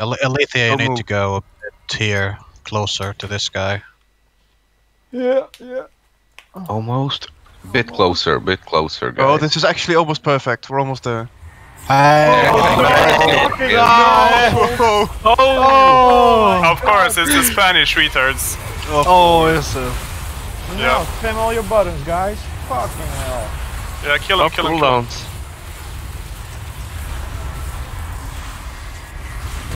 Alethea, you need to go a bit here, closer to this guy. Yeah, yeah. Almost. Bit closer, guys. Oh, this is actually almost perfect. We're almost there. Oh! Of course, it's the Spanish retards. Oh, yes. Yeah, spam all your buttons, guys. Fucking hell. Yeah, kill him, kill him.